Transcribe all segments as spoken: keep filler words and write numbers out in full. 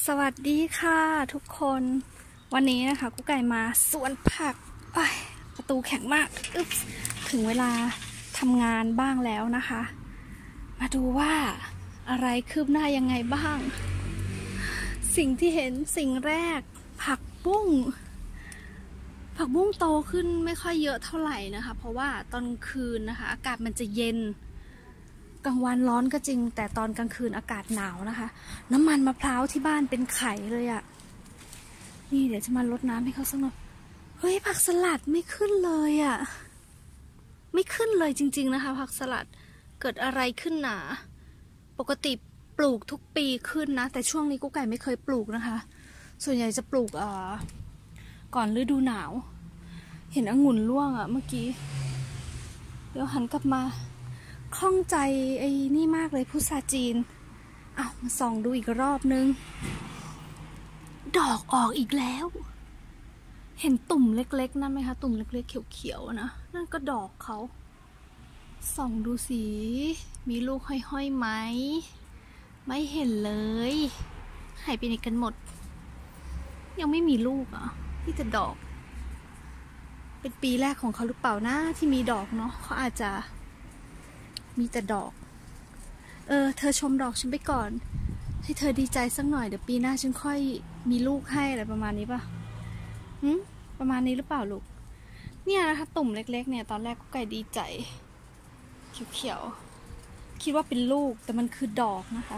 สวัสดีค่ะทุกคนวันนี้นะคะกุ๊กไก่มาสวนผักประตูแข็งมากอึ๊บถึงเวลาทำงานบ้างแล้วนะคะมาดูว่าอะไรคืบหน้ายังไงบ้างสิ่งที่เห็นสิ่งแรกผักบุ้งผักบุ้งโตขึ้นไม่ค่อยเยอะเท่าไหร่นะคะเพราะว่าตอนคืนนะคะอากาศมันจะเย็นกลางวันร้อนก็จริงแต่ตอนกลางคืนอากาศหนาวนะคะน้ำมันมะพร้าวที่บ้านเป็นไข่เลยอะ่ะนี่เดี๋ยวจะมารดน้ำให้เขาสักหน่อยเฮ้ยผักสลัดไม่ขึ้นเลยอะ่ะไม่ขึ้นเลยจริงๆนะคะผักสลัดเกิดอะไรขึ้นหนาปกติปลูกทุกปีขึ้นนะแต่ช่วงนี้กุ๊กไก่ไม่เคยปลูกนะคะส่วนใหญ่จะปลูกเอ่อก่อนฤดูหนาวเห็นองุ่นร่วงอะ่ะเมื่อกี้เดี๋ยวหันกลับมาคล่องใจไอ้นี่มากเลยพุทราจีนอ้าวมาส่องดูอีกรอบนึงดอกออกอีกแล้วเห็นตุ่มเล็กๆนั่นไหมคะตุ่มเล็กๆเขียวๆนะนั่นก็ดอกเขาส่องดูสิมีลูกห้อยๆไหมไม่เห็นเลยหายไปไหนกันหมดยังไม่มีลูกอ่ะที่จะดอกเป็นปีแรกของเขาหรือเปล่านะที่มีดอกเนาะเขาอาจจะมีแต่ดอกเออเธอชมดอกฉันไปก่อนให้เธอดีใจสักหน่อยเดี๋ยวปีหน้าฉันค่อยมีลูกให้อะไรประมาณนี้ป่ะหืมประมาณนี้หรือเปล่าลูกเนี่ยนะคะตุ่มเล็กๆเนี่ยตอนแรกก็ไก่ดีใจเขียวๆคิดว่าเป็นลูกแต่มันคือดอกนะคะ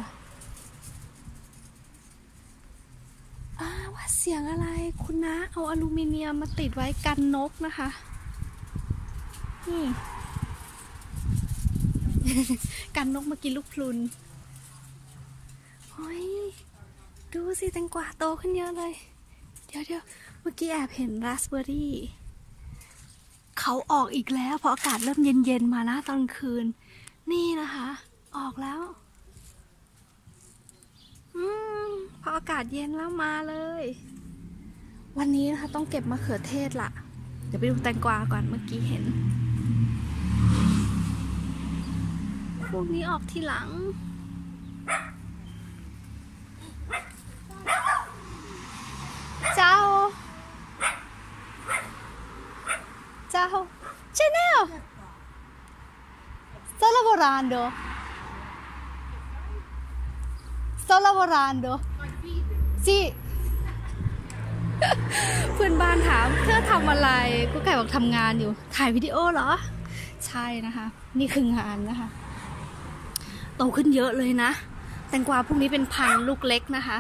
อ้าว่าเสียงอะไรคุณนะเอาอลูมิเนียมมาติดไว้กันนกนะคะนี่กันนกมากินลูกพลุนเฮ้ยดูสิแตงกวาโตขึ้นเยอะเลยเดี๋ยวเดี๋ยวเมื่อกี้แอบเห็นราสเบอร์รี่เขาออกอีกแล้วเพราะอากาศเริ่มเย็นๆมานะตอนคืนนี่นะคะออกแล้วอืมพออากาศเย็นแล้วมาเลยวันนี้นะคะต้องเก็บมะเขือเทศละเดี๋ยวไปดูแตงกวาก่อนเมื่อกี้เห็นพวกนี้ออกทีหลังเจ้าเจ้าเจเนล sto lavorando sto lavorando sì เพื่อนบ้านถามเธอทำอะไรกุ๊กไก่บอกทำงานอยู่ถ่ายวิดีโอเหรอใช่นะคะนี่คืองานนะคะโตขึ้นเยอะเลยนะแตงกวาพวกนี้เป็นพันธุ์ลูกเล็กนะคะ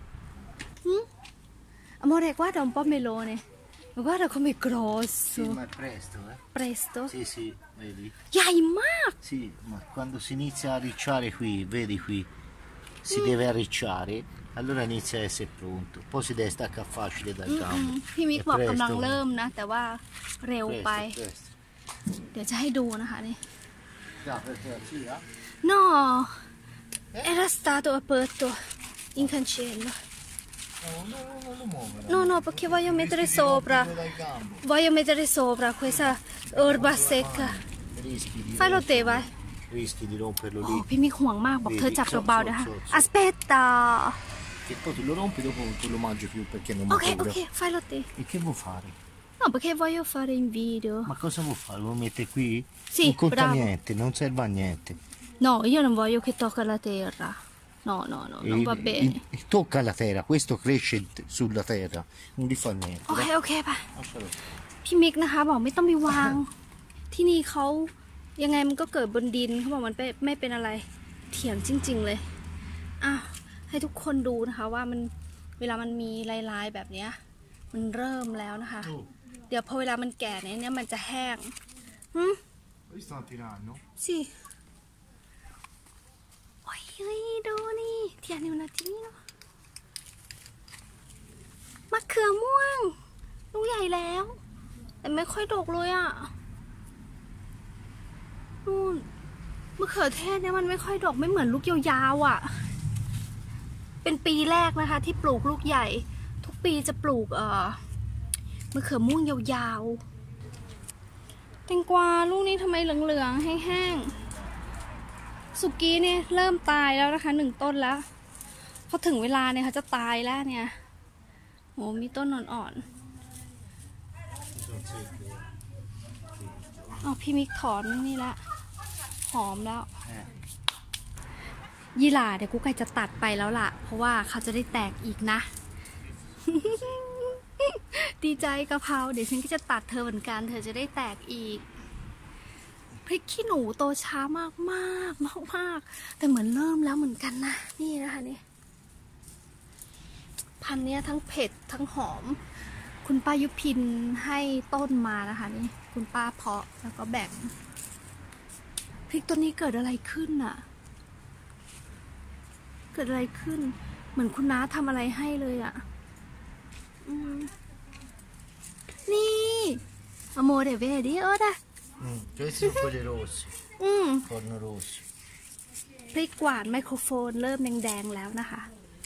Amore, guarda un po' melone. Guarda come è grosso. Sì, ma è presto, eh? Presto? Sì, sì, vedi? ใหญ่มาก Sì, ma quando si inizia a arricciare qui, vedi qui, si mm. deve arricciare, allora inizia a essere pronto. Poi si deve staccare facile dal campo. พี่มิกบอกกำลังเริ่มนะแต่ว่าเร็วไป presto. เดี๋ยวจะให้ดูนะคะนี่ Già, perché la sia? No, era stato aperto in cancello. No, no, no, non lo muovere. No, no, perché voglio mettere sopra. Voglio mettere sopra questa erba secca. Rischi di Fallo te, vai. Rischi di romperlo lì. พี่มิกห่วงมากบอกเธอจับเบาๆนะคะ Aspetta. Che poi tu lo rompi dopo non te lo mangi più perché non mi Ok, ok, fallo te. E che vuoi fare? No, perché voglio fare in video. Ma cosa vuoi fare? Lo mette qui? Sì, non conta bravo. niente, non serve a niente. No, io non voglio che tocca la terra. No, no, no, non va bene. Il, tocca la terra, questo cresce sulla terra, non gli fa niente. โอเคโอเคป่ะพี่มิกนะคะบอกไม่ต้องไปวาง ที่นี่เขายังไงมันก็เกิดบนดินเขาบอกมันไม่เป็นอะไรเถียงจริงๆเลยอ้าวให้ทุกคนดูนะคะว่ามันเวลามันมีลายๆแบบเนี้ยมันเริ่มแล้วนะคะเดี๋ยวพอเวลามันแก่เนี่ยมันจะแห้งหืมสิโอ้ยเฮ้ยดูนี่เทียนอยู่นะที่นี่เนาะมะเขือม่วงลูกใหญ่แล้วแต่ไม่ค่อยดกเลยอ่ะนู่นมะเขือเทศเนี่ยมันไม่ค่อยดกไม่เหมือนลูกยาวๆอ่ะเป็นปีแรกนะคะที่ปลูกลูกใหญ่ทุกปีจะปลูกเอ่อมะเขือม่วงยาวๆแตงกวาลูกนี้ทำไมเหลืองๆแห้งๆสุกี้เนี่ยเริ่มตายแล้วนะคะหนึ่งต้นแล้วพอถึงเวลาเนี่ยเขาจะตายแล้วเนี่ยโหมีต้นอ่อนๆอ๋อพี่มิกถอนนี่ละหอมแล้วยี่หร่าเดี๋ยวกูไก่จะตัดไปแล้วล่ะเพราะว่าเขาจะได้แตกอีกนะ ดีใจกะเพราเดี๋ยวฉันก็จะตัดเธอเหมือนกันเธอจะได้แตกอีกพริกขี้หนูโตช้ามากมากมากมากแต่เหมือนเริ่มแล้วเหมือนกันนะนี่นะคะนี่พันธุ์เนี้ยทั้งเผ็ดทั้งหอมคุณป้ายุพินให้ต้นมานะคะนี่คุณป้าเพาะแล้วก็แบ่งพริกตัวนี้เกิดอะไรขึ้นอ่ะเกิดอะไรขึ้นเหมือนคุณน้าทำอะไรให้เลยอ่ะนี่ amore vedi ora Mm, questi sono quelli rossi อืม corno rossi พริกหวานไมโครโฟนเริ่มแดงๆแล้วนะคะ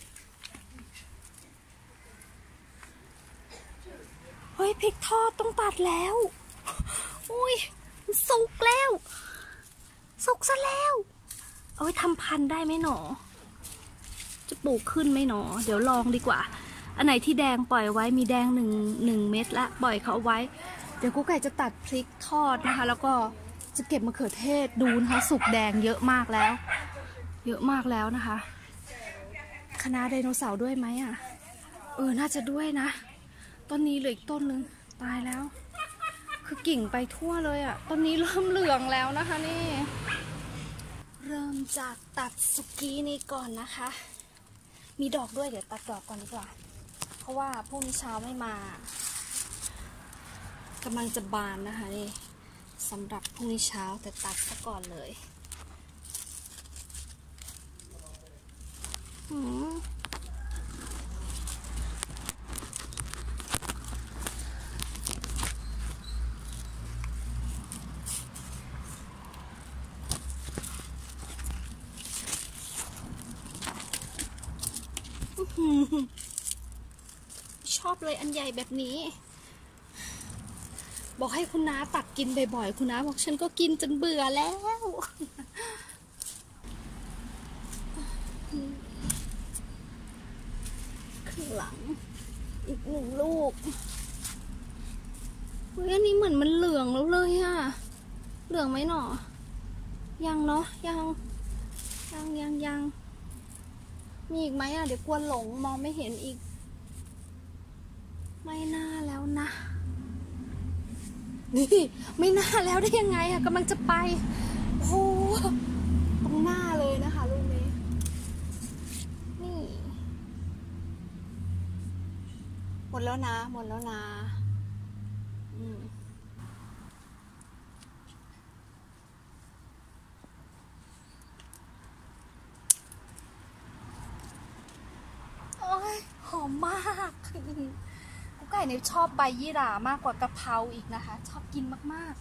เฮ้ยพริกทอดต้องตัดแล้วอุ้ยสุกแล้วสุกซะแล้วเอาไว้ทำพันธุ์ได้ไหมหนอจะปลูกขึ้นไหมหนอเดี๋ยวลองดีกว่าอันไหนที่แดงปล่อยไว้มีแดงหนึ่งหนึ่งเม็ดละปล่อยเขาเอาไว้เดี๋ยวกุ๊กไก่จะตัดพริกทอดนะคะแล้วก็จะเก็บมะเขือเทศดูนะคะสุกแดงเยอะมากแล้วเยอะมากแล้วนะคะคะน้าไดโนเสาร์ด้วยไหมอ่ะเออน่าจะด้วยนะต้นนี้เหลืออีกต้นนึงตายแล้วคือกิ่งไปทั่วเลยอ่ะต้นนี้เริ่มเหลืองแล้วนะคะนี่เริ่มจากตัดสุกี้นี้ก่อนนะคะมีดอกด้วยเดี๋ยวตัดดอกก่อนดีกว่าเพราะว่าพรุ่งนี้เช้าไม่มากำลังจะบานนะคะนี่สำหรับพรุ่งนี้เช้าแต่ตัดซะก่อนเลยหืมชอบเลยอันใหญ่แบบนี้บอกให้คุณน้าตักกินบ่อยๆคุณน้าบอกฉันก็กินจนเบื่อแล้วข้างหลังอีกหนึ่งลูกเฮ้ยอันนี้เหมือนมันเหลืองแล้วเลยอะเหลืองไหมหนอยังเนาะยังยังยังยังมีอีกไหมอะเดี๋ยวกลัวหลงมองไม่เห็นอีกไม่น่าแล้วนะนี่ไม่น่าแล้วได้ยังไงอะกำลังจะไปโอ้ตรงหน้าเลยนะคะลูกนี้นี่หมดแล้วนะหมดแล้วนะอืมโอ้ยหอมมากกุ๊กไก่เนี่ยชอบใบยี่หร่ามากกว่ากะเพราอีกนะคะชอบกินมาก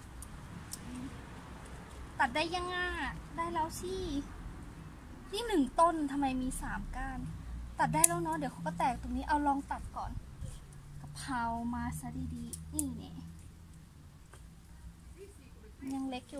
ๆตัดได้ยังอ่ะได้แล้วสิที่หนึ่งต้นทำไมมีสามก้านตัดได้แล้วเนาะเดี๋ยวเขาก็แตกตรงนี้เอาลองตัดก่อนกะเพรามาซะดีๆนี่เนี่ยยังเล็กอยู่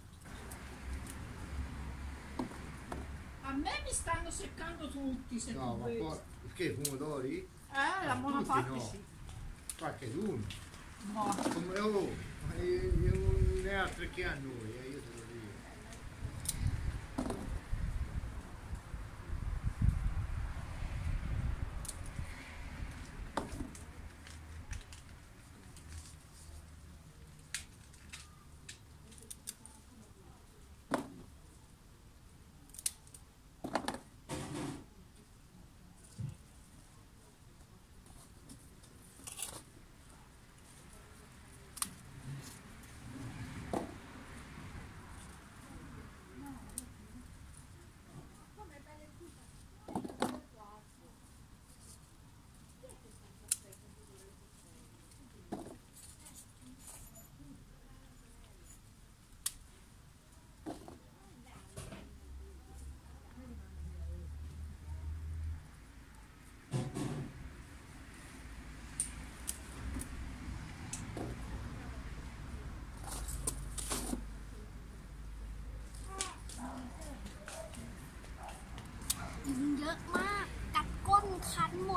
A me mi stanno seccando tutti se no tu ma vedi. poi che pomodori? Eh, la buona Tutti parte no. sì. Qualche uno No. come oh, io non ne altri che a noi eh, io te lo dico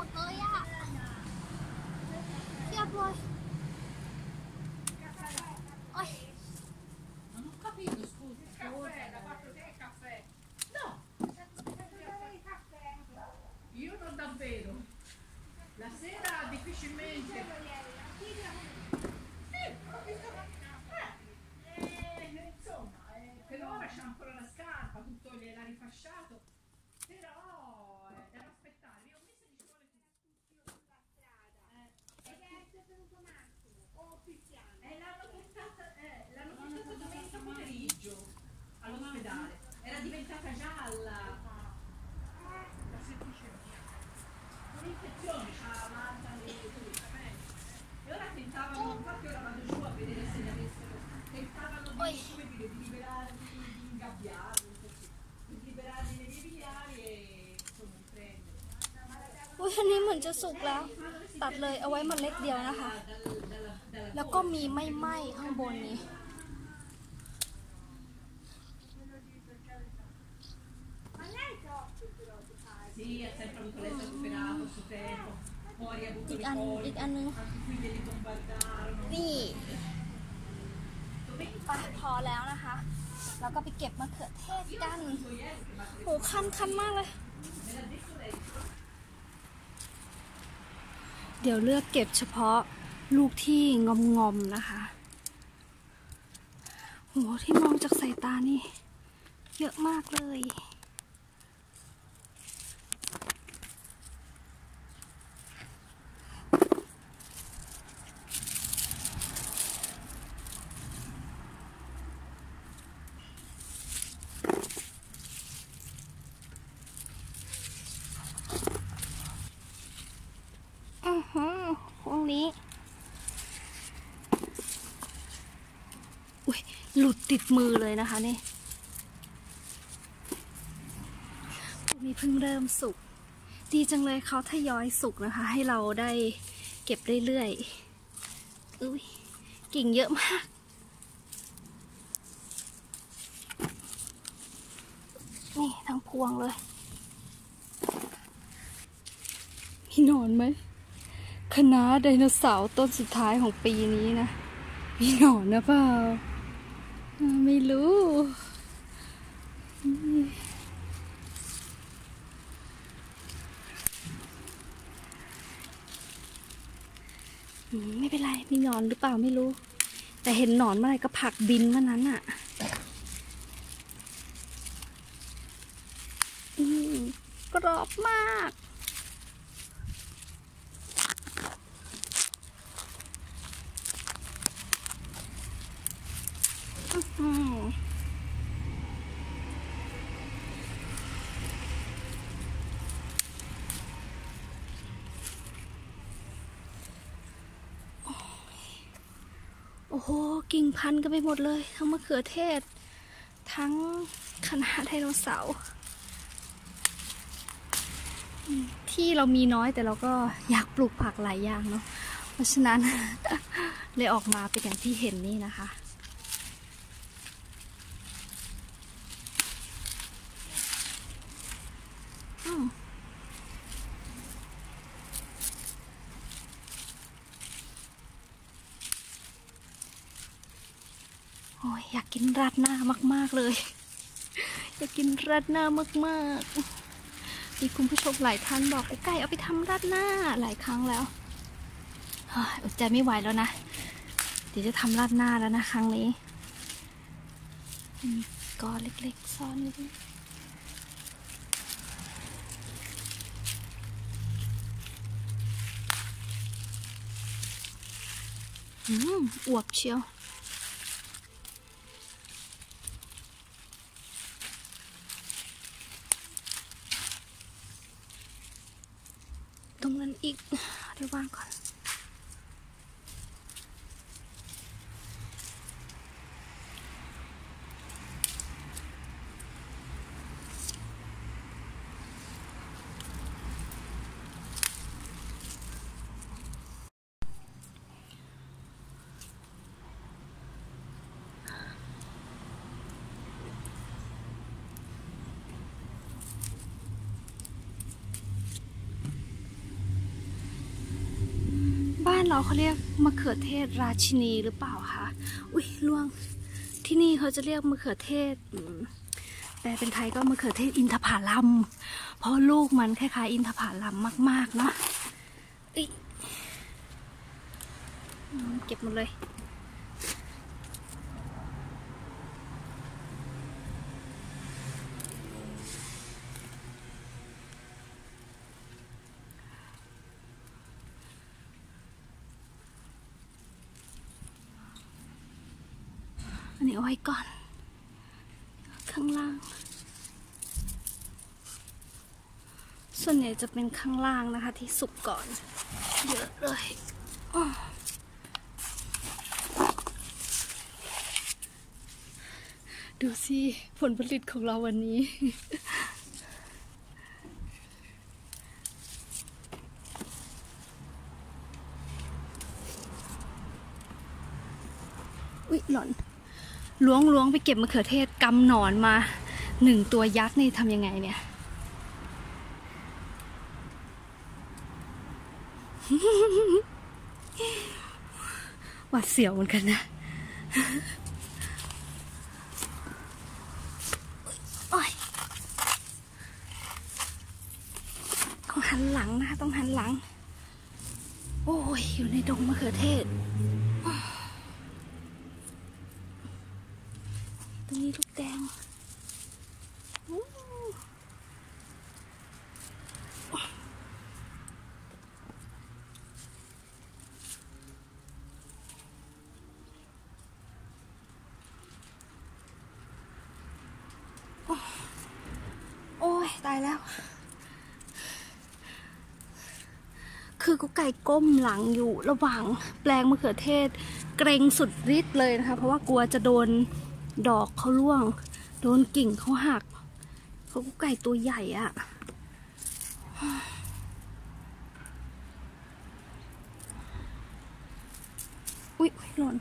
ดเลยอะเทียบเลยโอ้ย Non ho capito, scusa. Caffè, da parte te caffè. No. Io non davvero. La sera difficilmente. Eh, insomma, eh, per ora c'è ancora la scarpa, tutto gliel'ha rifasciato. Però eh, devo aspettare. Io un mese ci vuole tutto. Eh, l'hanno portata, eh, l'hanno portata domenica pomeriggio all'ospedale. Era diventata gialla. La setticemia. Un'infezione, c'ha l'alta e e ora tentavano, infatti ora vado giù a vedere se le avessero, tentavano di, come dire, di liberarli, di ingabbiarli, così, di liberarli nei vie biliari e insomma di prendere. อุ้ยอันนี้เหมือนจะสุกแล้ว ตัดเลยเอาไว้เมล็ดเดียวนะคะ แล้วก็มีไม่ไหม้ข้างบนนี้ Sì, ha sempre avuto letto superato il suo tempo, poi ha avuto อีก le อัน cose, อีกอันนึง anche qui glieli bombardarono. นี่ไปพอแล้วนะคะ แล้วก็ไปเก็บมะเขือเทศกันโหคันคันมากเลย เดี๋ยวเลือกเก็บเฉพาะลูกที่งอมงอมๆนะคะโหที่มองจากสายตานี่เยอะมากเลยอือหือตรงนี้อุ้ยหลุดติดมือเลยนะคะนี่พวกนี้เพิ่งเริ่มสุกดีจังเลยเขาทยอยสุกนะคะให้เราได้เก็บเรื่อยๆอุ้ยกิ่งเยอะมากนี่ทั้งพวงเลยมีหนอนไหมคณะไดโนเสาร์ต้นสุดท้ายของปีนี้นะมีหนอนนะเปล่าไม่รู้ไม่เป็นไรมีหนอนหรือเปล่าไม่รู้แต่เห็นหนอนเมื่อไหร่ก็ผลักบินเมื่อนั้นอ่ะกรอบมากอืมโอ้โหกิ่งพันกันไปหมดเลยทั้งมะเขือเทศทั้งคณะไดโนเสาร์ที่เรามีน้อยแต่เราก็อยากปลูกผักหลายอย่างเนาะเพราะฉะนั้น เลยออกมาเป็นอย่างที่เห็นนี่นะคะโอ้ยอยากกินราดหน้ามากๆเลยอยากกินราดหน้ามากๆมีคุณผู้ชมหลายท่านบอกกูไก่เอาไปทำราดหน้าหลายครั้งแล้วอดใจไม่ไหวแล้วนะเดี๋ยวจะทำราดหน้าแล้วนะครั้งนี้ก้อนเล็กๆซ่อนอยู่อืมอวบเชียวตรงนั้นอีกเดี๋ยววางก่อนานเราเขาเรียกมะเขือเทศราชินีหรือเปล่าคะอุ้ยล่วงที่นี่เขาจะเรียกมะเขือเทศแปลเป็นไทยก็มะเขือเทศอินทผลัมเพราะลูกมันคล้ายๆอินทผลัมมากๆเนาะเก็บหมดเลยอันนี้เอาไว้ก่อนข้างล่างส่วนใหญ่จะเป็นข้างล่างนะคะที่สุกก่อนเยอะเลยดูสิผลผลิตของเราวันนี้อุ๊ยหล่นล้วงล้วงไปเก็บมะเขือเทศกำหนอนมาหนึ่งตัวยักษ์นี่ทำยังไงเนี่ยหวาดเสียวเหมือนกันนะโอ้ยต้องหันหลังนะคะต้องหันหลังโอ้ยอยู่ในดงมะเขือเทศตรงนี้ลูกแดงโอ้ยตายแล้วคือกุ๊กไก่ก้มหลังอยู่ระหว่างแปลงมะเขือเทศเกรงสุดฤทธิ์เลยนะคะเพราะว่ากลัวจะโดนดอกเขาร่วงโดนกิ่งเขาหักเขากุ๊กไก่ตัวใหญ่อะอุ๊ยหล่น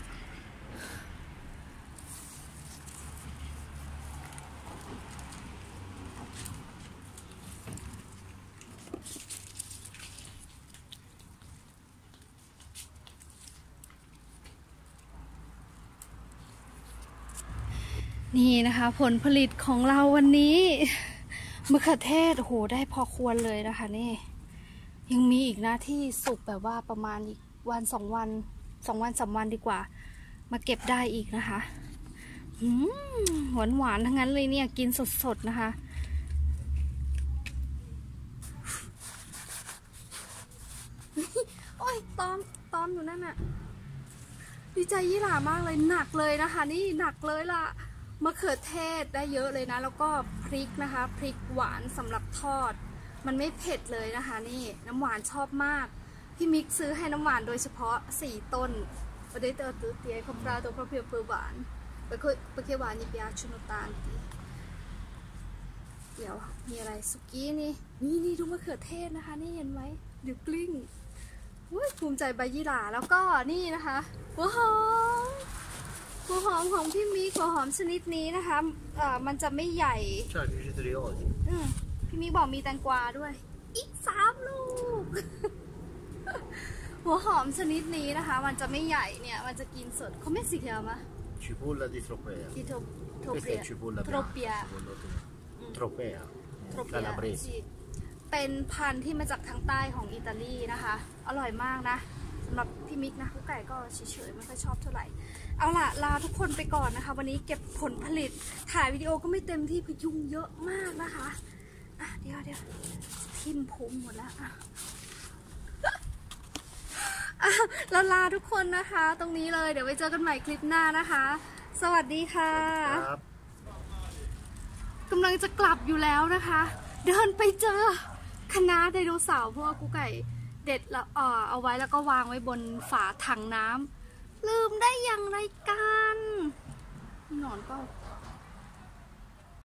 นี่นะคะผลผลิตของเราวันนี้มะเขือเทศโอ้โหได้พอควรเลยนะคะนี่ยังมีอีกนะที่สุกแบบว่าประมาณอีกวันสองวันสองวันสามวันดีกว่ามาเก็บได้อีกนะคะหวานหวานทั้งนั้นเลยเนี่ยกินสดๆนะคะโอ้ยตอมตอมอยู่นั่นน่ะดีใจยี่หร่ามากเลยหนักเลยนะคะนี่หนักเลยล่ะมะเขือเทศได้เยอะเลยนะแล้วก็พริกนะคะพริกหวานสำหรับทอดมันไม่เผ็ดเลยนะคะนี่น้ำหวานชอบมากพี่มิกซื้อให้น้ำหวานโดยเฉพาะสี่ต้นประเดี๋ยวเตอร์ตื้อเตี้ยคอมปราตัวเพราะเพียวเปอร์หวานไปคุยไปเกี่ยวหวานยิบยาชุนตาลเดี๋ยวมีอะไรสุกี้นี่นี่นี่ดูมะเขือเทศนะคะนี่เห็นไหมเดี๋ยวกลิ้งภูมิใจใบยี่หร่าแล้วก็นี่นะคะหัวหอมหัวหอมของพี่มิกหัวหอมชนิดนี้นะคะเอ่อมันจะไม่ใหญ่พี่มิกบอกมีแตงกวาด้วยอีกสามลูก หัวหอมชนิดนี้นะคะมันจะไม่ใหญ่เนี่ยมันจะกินสดเขาไม่สีเขียวมะ cipolla di tropea di questa è cipolla tropea tropea calabrese เป็นพันธุ์ที่มาจากทางใต้ของอิตาลีนะคะอร่อยมากนะสำหรับพี่มิกนะกุ๊กไก่ก็เฉยๆไม่ค่อยชอบเท่าไหร่เอาล่ะลาทุกคนไปก่อนนะคะวันนี้เก็บผลผลิตถ่ายวิดีโอก็ไม่เต็มที่เพราะยุงเยอะมากนะคะอ่ะเดี๋ยวเดี๋ยวทิ่มพุงหมดแล้วอ่ะลาลาทุกคนนะคะตรงนี้เลยเดี๋ยวไว้เจอกันใหม่คลิปหน้านะคะสวัสดีค่ะกำลังจะกลับอยู่แล้วนะคะเดินไปเจอคณะไดโนเสาร์เพราะว่ากุ๊กไก่เด็ดละอ่อเอาไว้แล้วก็วางไว้บนฝาถังน้ำลืมได้อย่างไรกันหนอนก็